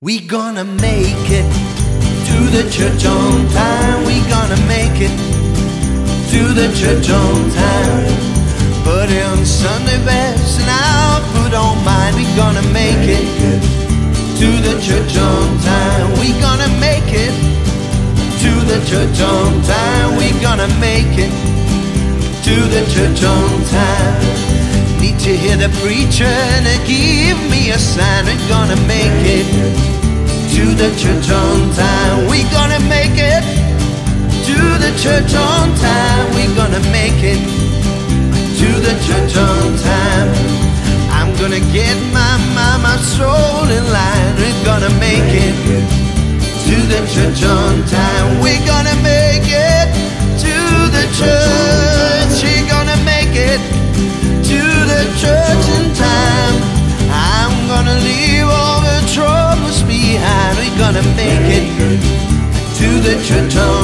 We gonna make it to the church on time. We gonna make it to the church on time. Put in Sunday best and I'll put on mine. We gonna make it to the church on time. We gonna make it to the church on time. We gonna make it to the church on time. Need to hear the preacher and give me a sign. We're gonna make it to the church on time. We gonna make it to the church on time. We gonna make it to the church on time. I'm gonna get my soul in line. We're gonna make it to the church on time. We're gonna make it to the church. We're gonna make it to the church in time. I'm gonna leave all the troubles behind. We're gonna make it to the church on